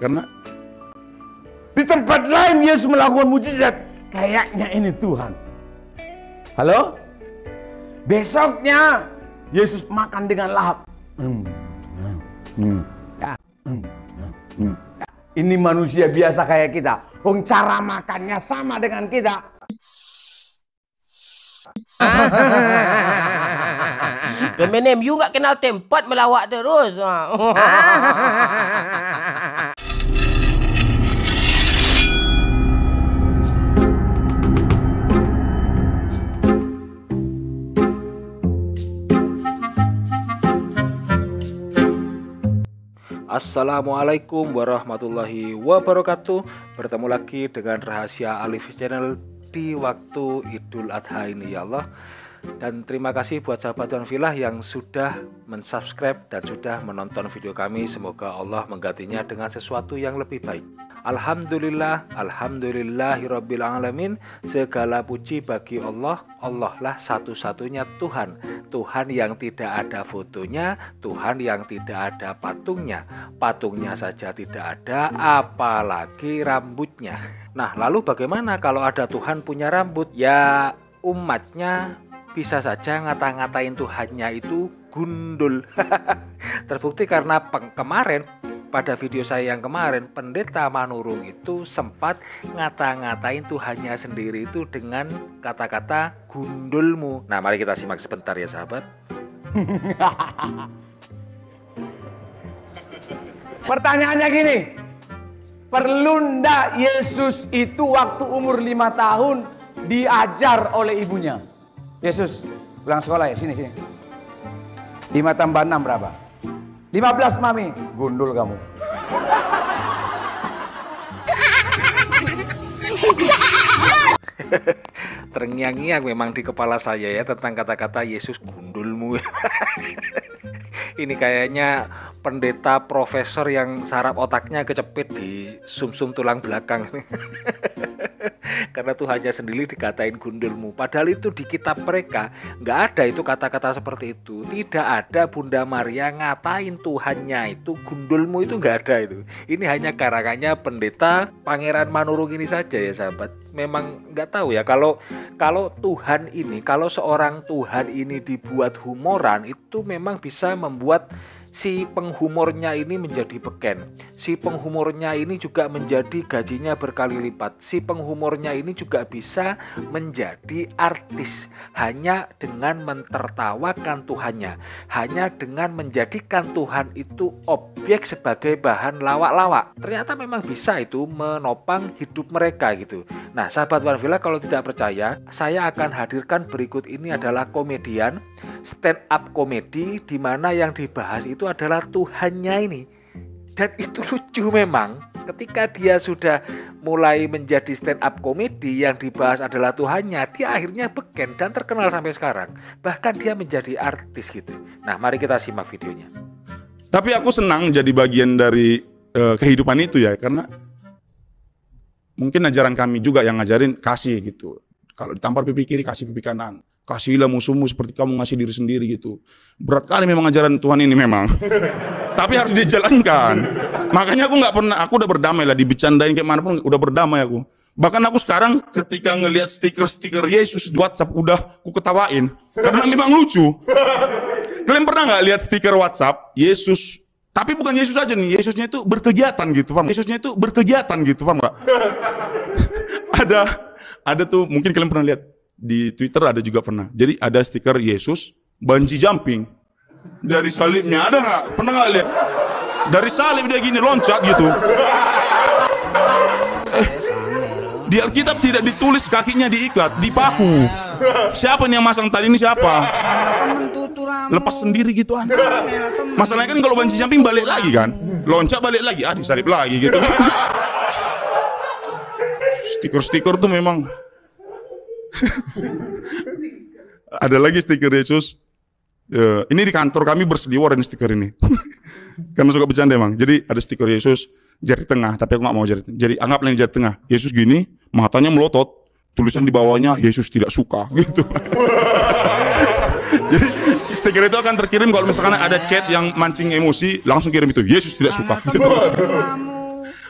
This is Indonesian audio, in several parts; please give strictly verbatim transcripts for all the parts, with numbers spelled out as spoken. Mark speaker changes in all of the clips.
Speaker 1: Karena
Speaker 2: di tempat lain Yesus melakukan mujizat, kayaknya ini Tuhan. Halo? Besoknya Yesus makan dengan lahap. Hmm. Hmm. Ya. Hmm. Hmm. Ini manusia biasa kayak kita. Wong cara makannya sama dengan kita.
Speaker 3: Pemain M U nggak kenal tempat melawak terus.
Speaker 4: Assalamualaikum warahmatullahi wabarakatuh. Bertemu lagi dengan Rahasia Alif Channel di waktu Idul Adha ini ya Allah. Dan terima kasih buat sahabat Tuhan Filah yang sudah mensubscribe dan sudah menonton video kami. Semoga Allah menggantinya dengan sesuatu yang lebih baik. Alhamdulillah, alhamdulillahirabbil alamin. Segala puji bagi Allah. Allah lah satu-satunya Tuhan. Tuhan yang tidak ada fotonya, Tuhan yang tidak ada patungnya. Patungnya saja tidak ada, apalagi rambutnya. Nah, lalu bagaimana kalau ada Tuhan punya rambut? Ya, umatnya bisa saja ngata-ngatain Tuhannya itu gundul. Terbukti karena kemarin pada video saya yang kemarin, Pendeta Manurung itu sempat ngata-ngatain Tuhannya sendiri itu dengan kata-kata gundulmu. Nah, mari kita simak sebentar ya sahabat.
Speaker 2: Pertanyaannya gini, perlu ndak Yesus itu waktu umur lima tahun diajar oleh ibunya? Yesus pulang sekolah ya, sini sini. lima tambah enam berapa? lima belas mami, gundul kamu.
Speaker 4: Terngiang-ngiang memang di kepala saya ya tentang kata-kata Yesus gundulmu. Ini kayaknya pendeta profesor yang saraf otaknya kecepit di sumsum tulang belakang. Karena Tuhannya sendiri dikatain gundulmu. Padahal itu di kitab mereka nggak ada itu kata-kata seperti itu. Tidak ada Bunda Maria ngatain Tuhannya itu gundulmu, itu nggak ada itu. Ini hanya karangannya pendeta Pangeran Manurung ini saja ya sahabat. Memang nggak tahu ya kalau kalau Tuhan ini, kalau seorang Tuhan ini dibuat humoran, itu memang bisa membuat si penghumornya ini menjadi beken. Si penghumornya ini juga menjadi gajinya berkali lipat. Si penghumornya ini juga bisa menjadi artis hanya dengan mentertawakan Tuhannya, hanya dengan menjadikan Tuhan itu objek sebagai bahan lawak-lawak. Ternyata memang bisa itu menopang hidup mereka gitu. Nah, sahabat Tuhan Filah, kalau tidak percaya, saya akan hadirkan berikut ini adalah komedian stand up komedi di mana yang dibahas itu adalah Tuhannya ini. Dan itu lucu memang. Ketika dia sudah mulai menjadi stand up komedi yang dibahas adalah Tuhannya, dia akhirnya beken dan terkenal sampai sekarang. Bahkan dia menjadi artis gitu. Nah, mari kita simak videonya.
Speaker 1: tapi aku senang jadi bagian dari uh, kehidupan itu ya, karena mungkin ajaran kami juga yang ngajarin kasih gitu. Kalau ditampar pipi kiri, kasih pipi kanan. Kasihilah musuhmu seperti kamu ngasih diri sendiri gitu. Berat kali memang ajaran Tuhan ini memang. Tapi harus dijalankan. Makanya aku nggak pernah, aku udah berdamai lah, dibecandain kayak mana pun udah berdamai aku. Bahkan aku sekarang ketika ngelihat stiker-stiker Yesus di WhatsApp udah aku ketawain karena memang lucu. Kalian pernah nggak lihat stiker WhatsApp Yesus? Tapi bukan Yesus aja nih, Yesusnya itu berkegiatan gitu, paham? Yesusnya itu berkegiatan gitu, paham nggak? ada, ada tuh mungkin kalian pernah lihat di Twitter, ada juga pernah. Jadi ada stiker Yesus bungee jumping dari salibnya, ada nggak? Pernah nggak lihat? Dari salib dia gini loncat gitu. Eh, di Alkitab tidak ditulis kakinya diikat, dipaku. Siapa nih yang masang tadi ini siapa? Lepas sendiri gitu kan. Masalahnya kan kalau bungee jumping balik lagi kan, loncat balik lagi, ah disalib lagi gitu. Stiker-stiker tuh memang. Ada lagi stiker Yesus. Uh, ini di kantor kami berseliweran stiker ini. Karena suka bercanda emang. Jadi ada stiker Yesus jari tengah, tapi aku nggak mau jari. Jadi anggaplah ini jari tengah. Yesus gini, matanya melotot. Tulisan di bawahnya Yesus tidak suka gitu. Jadi stiker itu akan terkirim kalau misalkan ada chat yang mancing emosi, langsung kirim itu Yesus tidak suka gitu.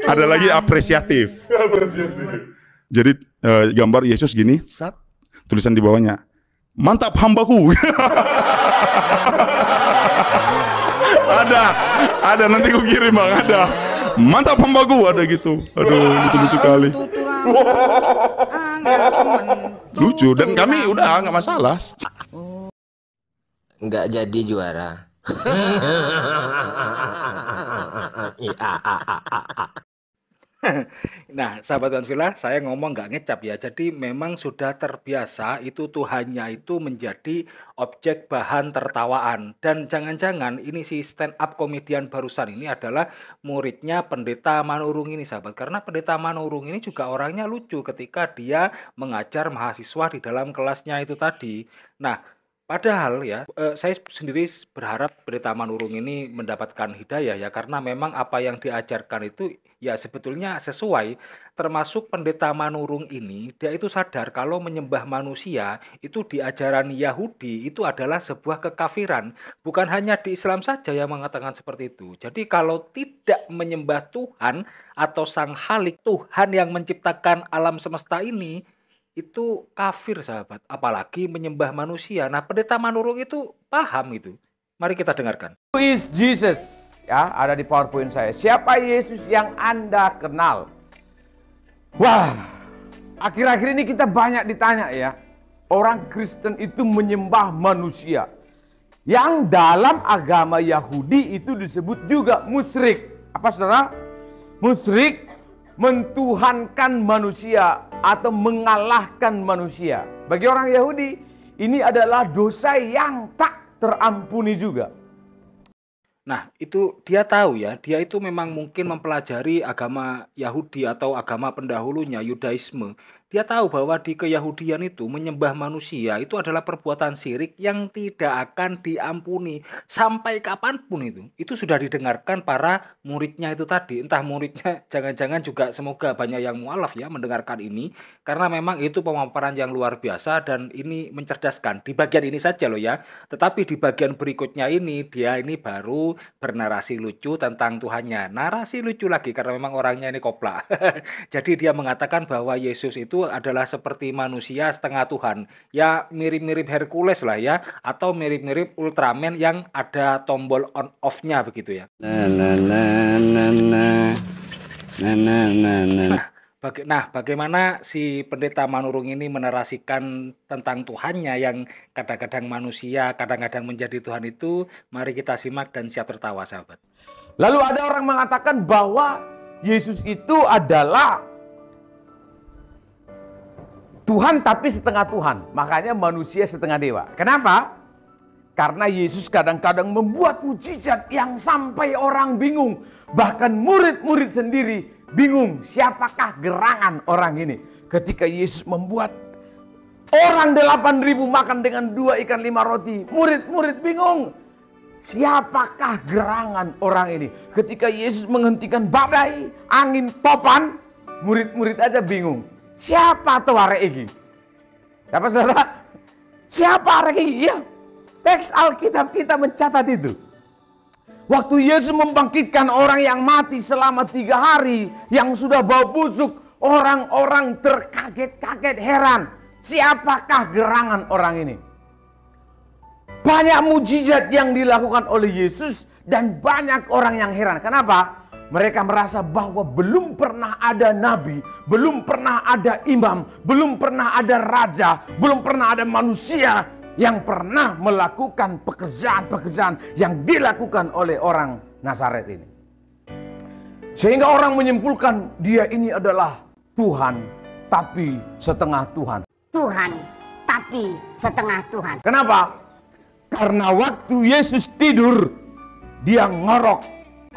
Speaker 1: Ada lagi apresiatif. Jadi eh, gambar Yesus gini, sat, tulisan di bawahnya, mantap hambaku. Ada, ada nanti ku kirim bang, ada. Mantap hambaku, ada gitu. Aduh, lucu-lucu kali. Lucu, dan kami udah nggak masalah.
Speaker 3: Nggak jadi juara.
Speaker 4: Nah, sahabat Tuhan Villa, saya ngomong nggak ngecap ya. Jadi memang sudah terbiasa itu Tuhannya itu menjadi objek bahan tertawaan. Dan jangan-jangan ini si stand up komedian barusan ini adalah muridnya Pendeta Manurung ini, sahabat. Karena Pendeta Manurung ini juga orangnya lucu ketika dia mengajar mahasiswa di dalam kelasnya itu tadi. Nah, padahal ya, eh, saya sendiri berharap Pendeta Manurung ini mendapatkan hidayah ya, karena memang apa yang diajarkan itu ya sebetulnya sesuai. Termasuk Pendeta Manurung ini, dia itu sadar kalau menyembah manusia itu di ajaran Yahudi itu adalah sebuah kekafiran. Bukan hanya di Islam saja yang mengatakan seperti itu. Jadi kalau tidak menyembah Tuhan atau Sang Khalik, Tuhan yang menciptakan alam semesta ini, itu kafir, sahabat. Apalagi menyembah manusia. Nah, Pendeta Manurung itu paham itu. Mari kita dengarkan.
Speaker 2: Who is Jesus? Ya, ada di PowerPoint saya. Siapa Yesus yang Anda kenal? Wah, akhir-akhir ini kita banyak ditanya ya. Orang Kristen itu menyembah manusia. Yang dalam agama Yahudi itu disebut juga musyrik. Apa saudara? Musyrik mentuhankan manusia atau mengalahkan manusia. Bagi orang Yahudi, ini adalah dosa yang tak terampuni juga.
Speaker 4: Nah, itu dia tahu ya, dia itu memang mungkin mempelajari agama Yahudi atau agama pendahulunya, Yudaisme. Dia tahu bahwa di keyahudian itu menyembah manusia itu adalah perbuatan syirik yang tidak akan diampuni sampai kapanpun itu. Itu sudah didengarkan para muridnya itu tadi. Entah muridnya jangan-jangan juga semoga banyak yang mualaf ya mendengarkan ini. Karena memang itu pemaparan yang luar biasa dan ini mencerdaskan. Di bagian ini saja loh ya. Tetapi di bagian berikutnya ini dia ini baru bernarasi lucu tentang Tuhannya. Narasi lucu lagi karena memang orangnya ini kopla. Jadi dia mengatakan bahwa Yesus itu adalah seperti manusia setengah Tuhan. Ya mirip-mirip Hercules lah ya. Atau mirip-mirip Ultraman yang ada tombol on off-nya begitu ya.
Speaker 5: Nah, nah, nah, nah, nah. Nah, nah, nah, nah.
Speaker 4: Nah, baga nah, bagaimana si Pendeta Manurung ini menarasikan tentang Tuhannya yang kadang-kadang manusia, kadang-kadang menjadi Tuhan itu, mari kita simak dan siap tertawa, sahabat.
Speaker 2: Lalu ada orang mengatakan bahwa Yesus itu adalah Tuhan tapi setengah Tuhan. Makanya manusia setengah dewa. Kenapa? Karena Yesus kadang-kadang membuat mujizat yang sampai orang bingung. Bahkan murid-murid sendiri bingung siapakah gerangan orang ini. Ketika Yesus membuat orang delapan ribu makan dengan dua ikan lima roti. Murid-murid bingung. Siapakah gerangan orang ini? Ketika Yesus menghentikan badai, angin topan, murid-murid aja bingung. Siapa tuh arek iki? Siapa saudara? Siapa arek iki? Ya, teks Alkitab kita mencatat itu. Waktu Yesus membangkitkan orang yang mati selama tiga hari, yang sudah bau busuk, orang-orang terkaget-kaget heran. Siapakah gerangan orang ini? Banyak mujizat yang dilakukan oleh Yesus dan banyak orang yang heran. Kenapa? Mereka merasa bahwa belum pernah ada nabi, belum pernah ada imam, belum pernah ada raja, belum pernah ada manusia yang pernah melakukan pekerjaan-pekerjaan yang dilakukan oleh orang Nazaret ini. Sehingga orang menyimpulkan dia ini adalah Tuhan, tapi setengah Tuhan.
Speaker 6: Tuhan, tapi setengah Tuhan.
Speaker 2: Kenapa? Karena waktu Yesus tidur, dia ngorok.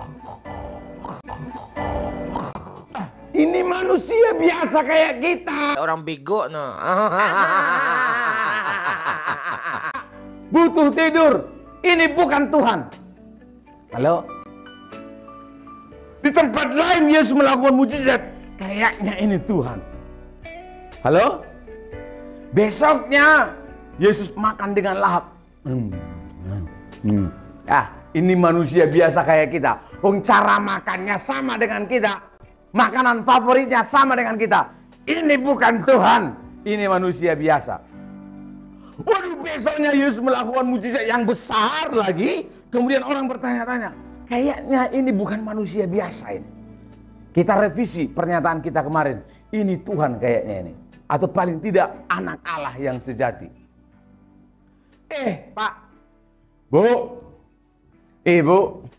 Speaker 2: Ini manusia biasa kayak kita.
Speaker 3: Orang bego no.
Speaker 2: Butuh tidur. Ini bukan Tuhan. Halo? Di tempat lain Yesus melakukan mujizat. Kayaknya ini Tuhan. Halo? Besoknya Yesus makan dengan lahap. Hmm. Hmm. Ya, ini manusia biasa kayak kita. Wong cara makannya sama dengan kita. makanan favoritnya sama dengan kita. Ini bukan Tuhan, ini manusia biasa. Waduh, besoknya Yesus melakukan mujizat yang besar lagi. Kemudian orang bertanya-tanya, kayaknya ini bukan manusia biasa ini. Kita revisi pernyataan kita kemarin. Ini Tuhan kayaknya ini. Atau paling tidak anak Allah yang sejati. Eh, Pak. Bu. Ibu.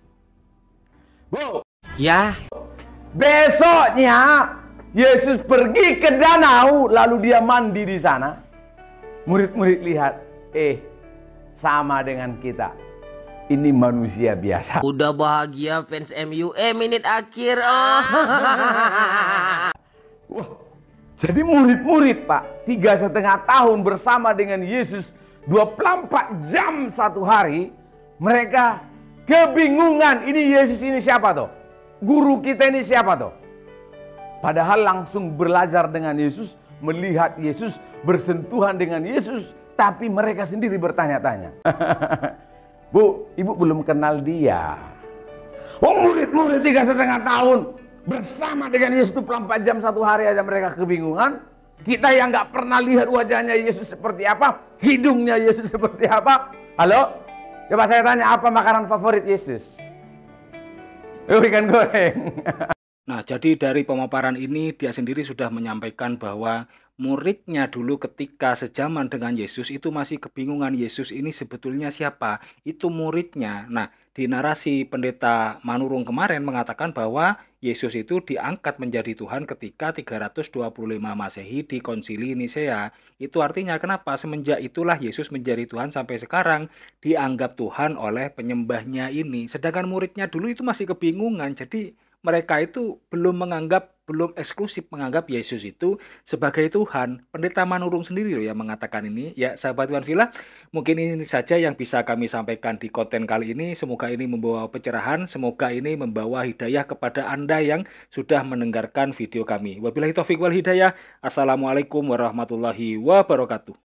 Speaker 2: Bu.
Speaker 3: Ya.
Speaker 2: Besoknya Yesus pergi ke danau, lalu dia mandi di sana. Murid-murid lihat, eh, sama dengan kita. Ini manusia biasa.
Speaker 3: Udah bahagia fans M U. Eh, menit akhir. Oh.
Speaker 2: Wah, jadi murid-murid, Pak, tiga setengah tahun bersama dengan Yesus, dua puluh empat jam satu hari, mereka kebingungan. Ini Yesus ini siapa toh? Guru kita ini siapa toh? Padahal langsung belajar dengan Yesus, melihat Yesus, bersentuhan dengan Yesus, tapi mereka sendiri bertanya-tanya. Bu, ibu belum kenal dia. Oh, murid-murid tiga setengah tahun bersama dengan Yesus dua puluh empat jam satu hari aja mereka kebingungan. Kita yang nggak pernah lihat wajahnya Yesus seperti apa, hidungnya Yesus seperti apa. Halo? Coba saya tanya, apa makanan favorit Yesus? Ikan goreng.
Speaker 4: Nah, jadi dari pemaparan ini dia sendiri sudah menyampaikan bahwa muridnya dulu ketika sejaman dengan Yesus itu masih kebingungan, Yesus ini sebetulnya siapa? Itu muridnya. Nah, di narasi pendeta Manurung kemarin mengatakan bahwa Yesus itu diangkat menjadi Tuhan ketika tiga ratus dua puluh lima Masehi di Konsili Nisea. Itu artinya kenapa? Semenjak itulah Yesus menjadi Tuhan sampai sekarang dianggap Tuhan oleh penyembahnya ini. Sedangkan muridnya dulu itu masih kebingungan. Jadi mereka itu belum menganggap, belum eksklusif menganggap Yesus itu sebagai Tuhan. Pendeta Manurung sendiri loh yang mengatakan ini. Ya, sahabat Tuhan Villa, mungkin ini saja yang bisa kami sampaikan di konten kali ini. Semoga ini membawa pencerahan, semoga ini membawa hidayah kepada Anda yang sudah mendengarkan video kami. Wabillahi taufiq wal hidayah. Assalamualaikum warahmatullahi wabarakatuh.